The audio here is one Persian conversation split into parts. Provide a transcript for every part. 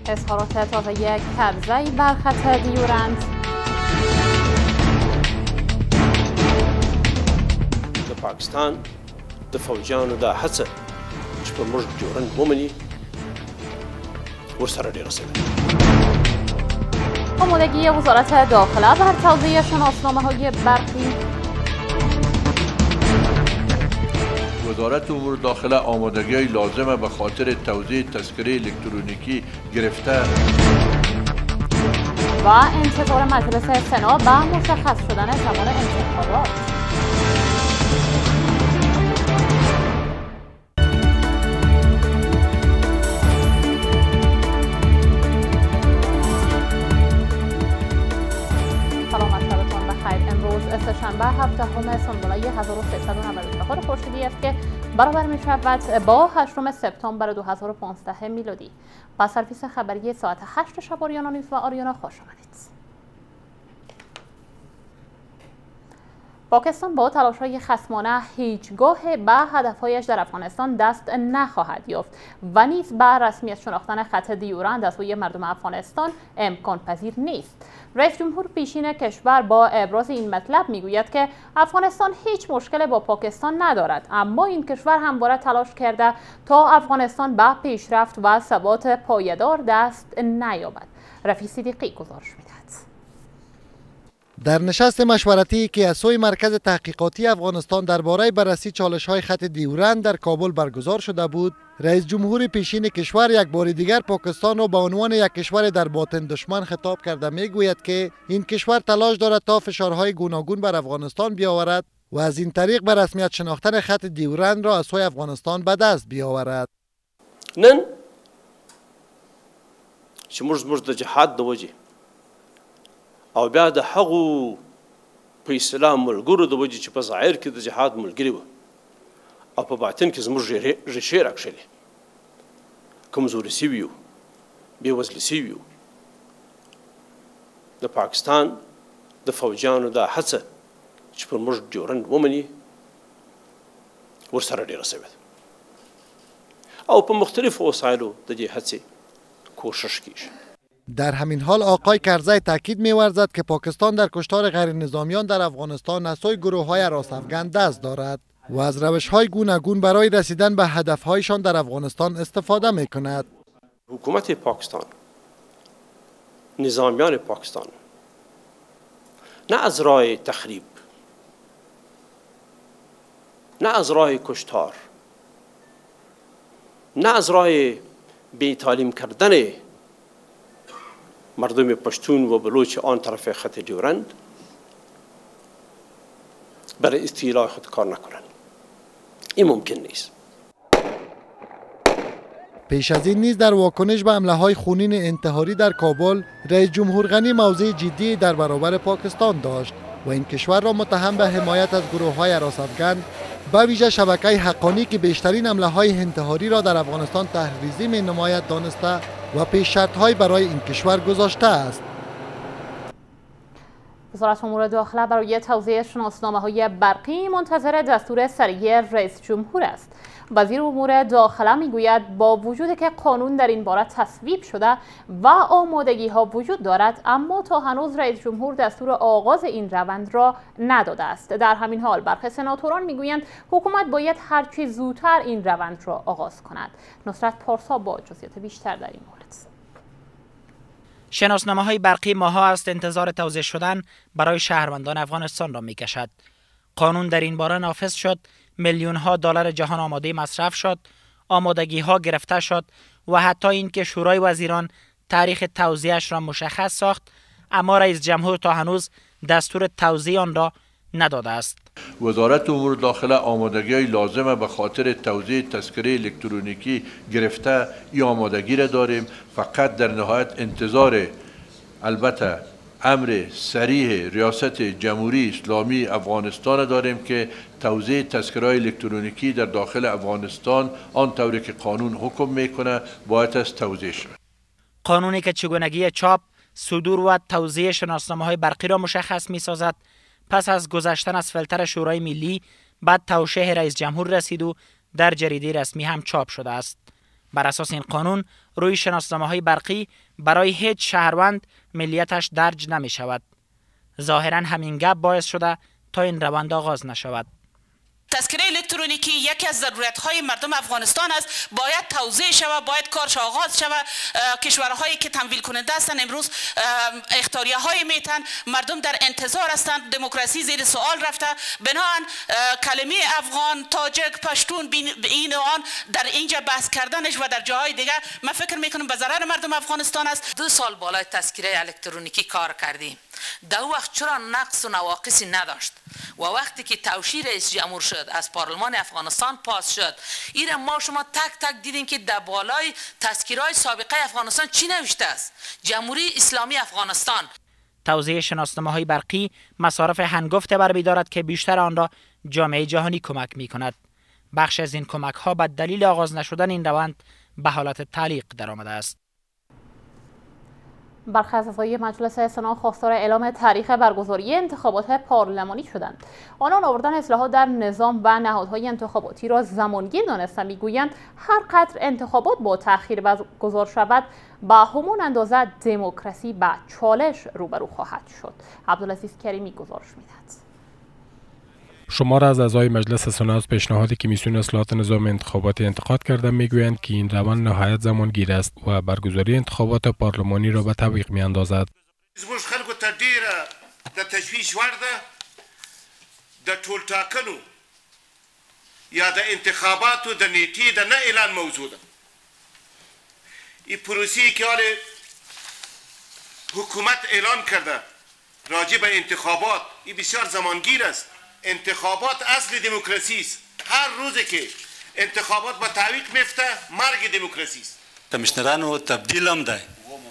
اظهارات تازه کرزی بر خط دیورند. د پاکستان د فوجانو دا هڅه چې په موږ ډیورند ومني ورسره ډېره سوې. آمادگی وزارت داخله بر توزیع شناسنامه‌های برقی. وزارت امور داخله آمادگی لازمه به خاطر توزیع تذکره الکترونیکی گرفته و انتظار مجلس سنا به مشخص شدن زمان انتخابات. سه‌شنبه 7 سنبوله 1394 خورشیدی است که برابر می شود با 8 سپتامبر 2015 میلادی. با سرویس خبری ساعت 8 شب آریانا نیوز و آریانا خوش آمدید. پاکستان با تلاش‌های خصمانه هیچگاه به هدف‌هایش در افغانستان دست نخواهد یافت و نیز به رسمیت شناختن خط دیورند از سوی مردم افغانستان امکان پذیر نیست. رئیس جمهور پیشین کشور با ابراز این مطلب میگوید که افغانستان هیچ مشکل با پاکستان ندارد، اما این کشور همواره تلاش کرده تا افغانستان به پیشرفت و ثبات پایدار دست نیابد. رفیع صدیقی گزارش می‌دهد. در نشست مشورتی که از سوی مرکز تحقیقاتی افغانستان درباره بررسی چالش‌های خط دیورند در کابل برگزار شده بود، رئیس جمهور پیشین کشور یک بار دیگر پاکستان را به عنوان یک کشور در باطن دشمن خطاب کرده میگوید که این کشور تلاش دارد تا فشارهای گوناگون بر افغانستان بیاورد و از این طریق به رسمیت شناختن خط دیورند را از سوی افغانستان به دست بیاورد. نن چې موږ د جهاد د وجې او بیا د هغو په اصطلاح ملګرو د وجې چې په ظاهر کې د جهاد ملګري وو او په باطن کې زموږ ریښې راکښلې، کمزوري سوي یو، بېوزلي سوي یو. د پاکستان د فوجانو دا هڅه چې پر موږ ډیورند ومني ورسره ډېره سوې ده او په مختلفو وسایلو د دې هڅې کوشش کیږي. در همین حال آقای کرزی تاکید می‌ورزد که پاکستان در کشتار غیر نظامیان در افغانستان از سوی گروه‌های راست افغان دست دارد و از روش‌های گوناگون برای رسیدن به هدف‌هایشان در افغانستان استفاده می‌کند. حکومت پاکستان، نظامیان پاکستان نه از راه تخریب، نه از راه کشتار، نه از راه بی‌تعلیم کردن مردم پشتون و بلوچ آن طرف خط دیورند برای استیلای خود کار نکنند. این ممکن نیست. پیش از این نیز در واکنش به حمله‌های خونین انتحاری در کابل، رئیس جمهور غنی موضع جدی در برابر پاکستان داشت و این کشور را متهم به حمایت از گروه‌های راست افغان، به ویژه شبکه حقانی که بیشترین حمله‌های انتحاری را در افغانستان تحریزی می‌نماید دانسته و پیش شرط‌های برای این کشور گذاشته است. وزارت امور داخله برای توزیع شناسنامه‌های برقی منتظر دستور سریع رئیس جمهور است. وزیر امور داخله میگوید با وجود که قانون در این باره تصویب شده و آمادگی‌ها وجود دارد، اما تا هنوز رئیس جمهور دستور آغاز این روند را نداده است. در همین حال برخی سناتوران میگویند حکومت باید هرچه زودتر این روند را آغاز کند. نصرت پارسا با جزئیات بیشتر در این مورد. شناسنامه‌های برقی ماه‌ها است انتظار توزیع شدن برای شهروندان افغانستان را می‌کشد. قانون در این باره نافذ شد، میلیون‌ها دلار جهان آماده مصرف شد، آمادگی‌ها گرفته شد و حتی اینکه شورای وزیران تاریخ توزیعش را مشخص ساخت، اما رئیس جمهور تا هنوز دستور توزیع آن را نداده است. وزارت امور داخله آمادگی لازمه به خاطر توزیع تذکره الکترونیکی گرفته. این آمادگی را داریم، فقط در نهایت انتظار البته امر صریح ریاست جمهوری اسلامی افغانستان داریم که توزیع تذکره الکترونیکی در داخل افغانستان آنطوری که قانون حکم میکنه باید از توزیع شود. قانونی که چگونگی چاپ، صدور و توزیع شناسنامه‌های برقی را مشخص می‌سازد، پس از گذشتن از فیلتر شورای ملی بعد توشیح رئیس جمهور رسید و در جریده رسمی هم چاپ شده است. بر اساس این قانون روی شناسنامه‌های برقی برای هیچ شهروند ملیتش درج نمی شود. ظاهراً همین گپ باعث شده تا این روند آغاز نشود. تذکره الکترونیکی یکی از ضرورت‌های مردم افغانستان است، باید توزیع شود، باید کارش آغاز شود. کشورهایی که تمویل کننده هستند امروز اختیاریه‌های میتن، مردم در انتظار هستند، دموکراسی زیر سوال رفته. بنابراین کلمه افغان، تاجک، پشتون این و آن در اینجا بحث کردنش و در جاهای دیگر من فکر میکنم به ضرر مردم افغانستان است. 2 سال بالای تذکره الکترونیکی کار کردیم. در وقت چرا نقص و نواقصی نداشت و وقتی که توشیر رئیس جمهور شد از پارلمان افغانستان پاس شد، این ما شما تک تک دیدیم که در بالای تذکیرهای سابقه افغانستان چی نوشته است؟ جمهوری اسلامی افغانستان. توزیع شناسنامه‌های برقی مصارف هنگفته برمی‌دارد که بیشتر آن را جامعه جهانی کمک می‌کند. بخش از این کمک‌ها به دلیل آغاز نشدن این روند به حالت تعلیق درآمده است. برخی از اعضای مجلس سنا خواستار اعلام تاریخ برگزاری انتخابات پارلمانی شدند. آنان آوردن اصلاحات در نظام و نهادهای انتخاباتی را زمانگیر دانستند. میگویند هر قدر انتخابات با تأخیر برگزار شود به همان اندازه دموکراسی به چالش روبرو خواهد شد. عبدالعزیز کریمی گزارش میدهد. شمار از اعضای مجلس سنا از پیشنهاد کمیسیون اصلاحات نظام انتخاباتی انتقاد کرده میگویند که این روند نهایت زمانگیر است و برگزاری انتخابات پارلمانی را به تعویق میاندازد. زموږ خلکو ته ډیره د تشویش وړ ده د ټولټاکنو یا د انتخاباتو د نیټې د نه اعلان موضوع ده. این پروسه‌ای که حال حکومت اعلان کرده راجع به انتخابات این بسیار زمانگیر است. انتخابات اصل دموکراسی است. هر روزی که انتخابات به تعویق میفته مرگ دموکراسی است. کمیشنرانو تبدیل هم ده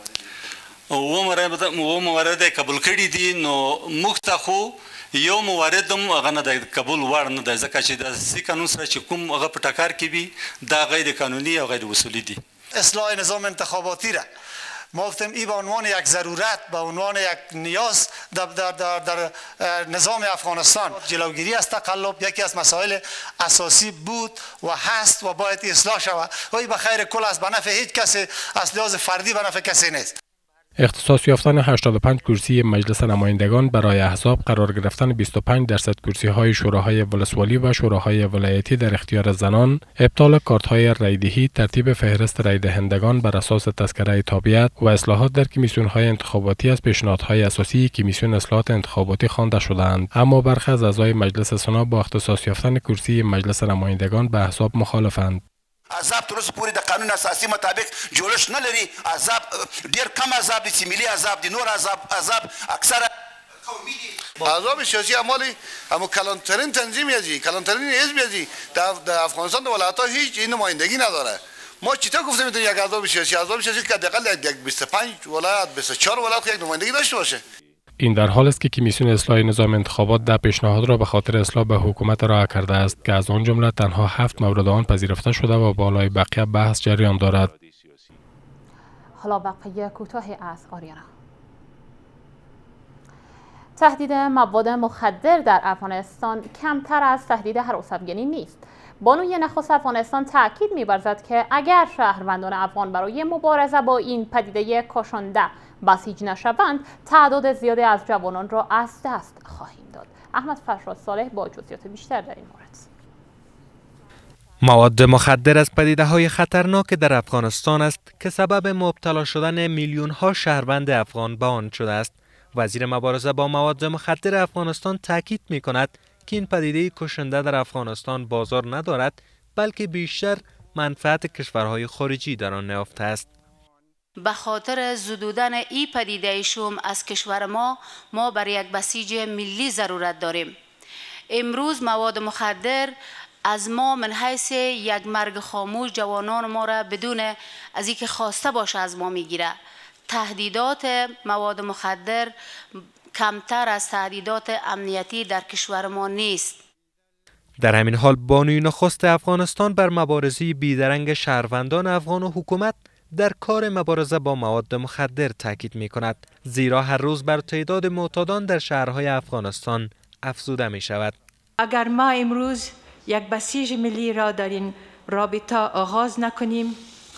و موارد قبول کړي دي، نو موږ ته خو یو موارد هم هغه نه دی قبول وړ نه دی، ځکه چې د سیاسي قانون سره چې کوم هغه په ټکر کې وي دا غیر قانوني او غیر اصولي دي. اصلاح نظام انتخاباتی را ما گفتیم این به عنوان یک ضرورت، به عنوان یک نیاز در نظام افغانستان. جلوگیری از تقلب یکی از مسائل اساسی بود و هست و باید اصلاح شود و این به خیر کل است، به نفع هیچ کسی، از لحاظ فردی به نفع کسی نیست. اختصاص یافتن 85 کرسی مجلس نمایندگان برای احزاب، قرار گرفتن 25% کرسی‌های شوراهای ولسوالی و شوراهای ولایتی در اختیار زنان، ابطال کارت‌های رایدهی، ترتیب فهرست رای دهندگان بر اساس تذکره تابعیت و اصلاحات در کمیسیون‌های انتخاباتی از پیشنهادهای اساسی کمیسیون اصلاحات انتخاباتی خوانده شدند. اما برخی از اعضای مجلس سنا با اختصاص یافتن کرسی مجلس نمایندگان به احزاب مخالفند. عذاب تر اوسه پورې د قانون اساسي مطابق جوړښت نه لري. عذاب ډیر کم عذاب دي چې ملي عذاب دي، نور عذاب اکثره قومي دي. عذاب سیاسی عملی اما کلانترین تنظیم یزی، کلانترین حزب یزی در افغانستان و ولایت‌ها هیچ این نمایندگی نداره. ما چطور گفتیم میتونه یک عذاب سیاسی که حداقل یک 25 ولایت 24 ولایت یک نمایندگی داشته باشه. این در حال است که کمیسیون اصلاح نظام انتخابات ده پیشنهاد را به خاطر اصلاح به حکومت ارائه کرده است که از آن جمله تنها 7 مورد آن پذیرفته شده و بالای بقیه بحث جریان دارد. حالا بقیه کوتاهی از آریانا. تهدید مواد مخدر در افغانستان کمتر از تهدید هراس افغانی نیست. بانوی نخست افغانستان تاکید می‌ورزد که اگر شهروندان افغان برای مبارزه با این پدیده کشنده بسیج نشوند، تعداد زیادی از جوانان را از دست خواهیم داد. احمد فرشاد صالح با جزئیات بیشتر در این مورد. مواد مخدر از پدیده‌های خطرناک در افغانستان است که سبب مبتلا شدن میلیون‌ها شهروند افغان به آن شده است. وزیر مبارزه با مواد مخدر افغانستان تاکید می‌کند که این پدیده کشنده در افغانستان بازار ندارد، بلکه بیشتر منفعت کشورهای خارجی در آن نهفته است. به خاطر زدودن این پدیده شوم از کشور ما بر یک بسیج ملی ضرورت داریم. امروز مواد مخدر از ما من حیث یک مرگ خاموش جوانان ما را بدون از اینکه خواسته باشه از ما میگیره. تهدیدات مواد مخدر کمتر از تهدیدات امنیتی در کشور ما نیست. در همین حال بانوی نخست افغانستان بر مبارزه بیدرنگ شهروندان افغان و حکومت در کار مبارزه با مواد مخدر تاکید می کند، زیرا هر روز بر تعداد معتادان در شهرهای افغانستان افزوده می شود. اگر ما امروز یک بسیج ملی را در این رابطه آغاز نکنیم،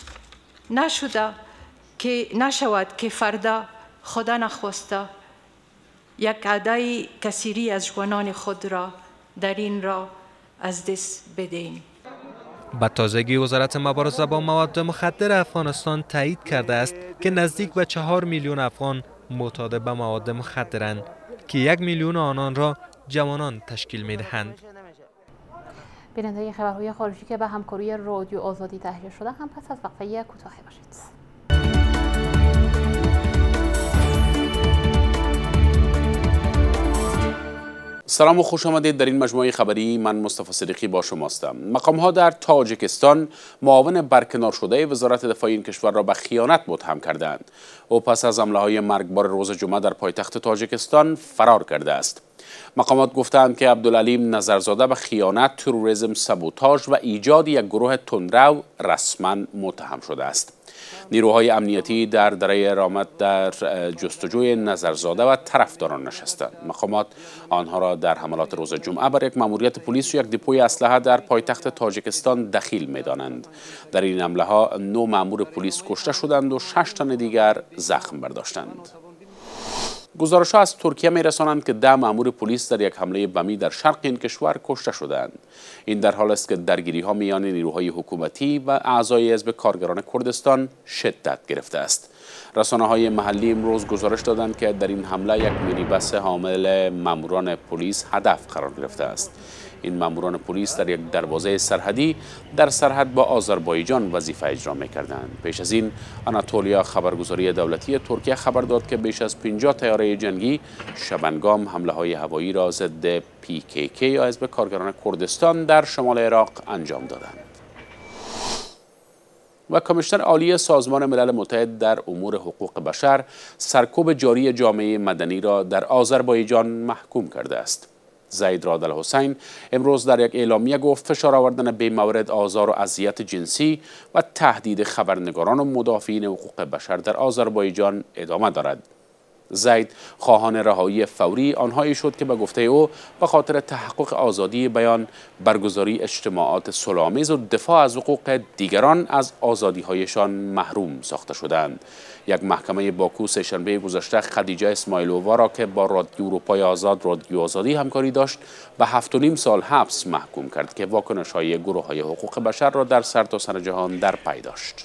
نشود که فردا خدا نخواسته یک عده کثیری از جوانان خود را در این راه از دست بدهیم. به تازگی وزارت مبارزه با مواد مخدر افغانستان تایید کرده است که نزدیک به 4 میلیون افغان معتاد به مواد مخدرند که 1 میلیون آنان را جوانان تشکیل می‌دهند. بیننده خبرهای خارجی که به همکاری رادیو آزادی تهیه شده هم پس از وقفه کوتاهی باشید. سلام و خوش آمدید. در این مجموعه خبری من مصطفی صدیقی با شما هستم. مقام‌ها در تاجیکستان معاون برکنار شده وزارت دفاع این کشور را به خیانت متهم کردند. او پس از حمله‌های مرگبار روز جمعه در پایتخت تاجیکستان فرار کرده است. مقامات گفتند که عبدالعلیم نظرزاده به خیانت، تروریسم، سابوتاژ و ایجاد یک گروه تندرو رسما متهم شده است. نیروهای امنیتی در دره رامت در جستجوی نظرزاده و طرفداران نشستند. مقامات آنها را در حملات روز جمعه بر یک ماموریت پلیس و یک دپوی اسلحه در پایتخت تاجیکستان دخیل می‌دانند. در این حمله‌ها 9 مامور پلیس کشته شدند و 6 تن دیگر زخم برداشتند. گزارش‌ها از ترکیه می‌رسانند که 10 مامور پلیس در یک حمله بمی در شرق این کشور کشته شدند. این در حالی است که درگیری‌ها میان نیروهای حکومتی و اعضای حزب کارگران کردستان شدت گرفته است. رسانه‌های محلی امروز گزارش دادند که در این حمله یک مینیبس حامل ماموران پلیس هدف قرار گرفته است. این ماموران پلیس در یک دروازه سرحدی در سرحد با آذربایجان وظیفه اجرا می‌کردند. پیش از این آناتولیا خبرگزاری دولتی ترکیه خبر داد که بیش از 50 طیاره جنگی شبنگام حمله‌های هوایی را ضد PKK یا حزب کارگران کردستان در شمال عراق انجام دادند. و کمیشنر عالی سازمان ملل متحد در امور حقوق بشر سرکوب جاری جامعه مدنی را در آذربایجان محکوم کرده است. زید راد الحسین امروز در یک اعلامیه گفت فشار آوردن به مورد آزار و اذیت جنسی و تهدید خبرنگاران و مدافعین حقوق بشر در آذربایجان ادامه دارد. زید خواهان رهایی فوری آنهایی شد که به گفته او به خاطر تحقق آزادی بیان، برگزاری اجتماعات صلح‌آمیز و دفاع از حقوق دیگران از آزادی‌هایشان محروم ساخته شدند. یک محکمه باکو سه‌شنبه گذشته خدیجه اسماعیلووا را که با رادیو اروپای آزاد رادیو آزادی همکاری داشت به 7.5 سال حبس محکوم کرد که واکنش‌های گروه‌های حقوق بشر را در سرتاسر جهان در پی داشت.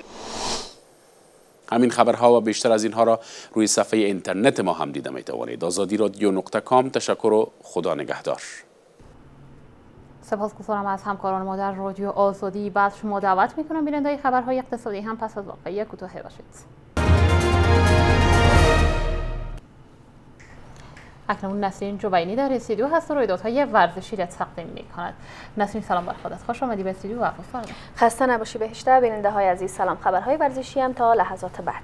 همین خبرها و بیشتر از اینها را روی صفحه اینترنت ما هم دیده می‌توانید. azadi.radio.com. تشکر و خدا نگهدار. سپاسگزارم از همکاران ما در رادیو آزادی. بعد شما دعوت می‌کنم بیننده خبرهای اقتصادی هم پس از وقفه کوتاهی باشید. اکنون نسرین جوینی در استودیو هست و رویدادهای ورزشی را تقدیم می‌کند. نسرین سلام بر خودت. خوش آمدی به استودیو و بفرمایید. خسته نباشی بهشته. بیننده‌های عزیز سلام. خبرهای ورزشی هم تا لحظات بعد.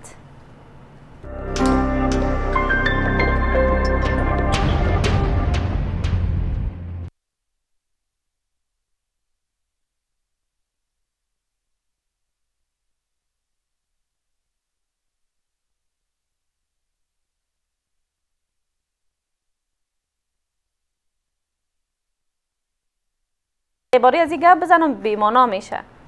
باری از این گپ بزنم بیمانا میشه.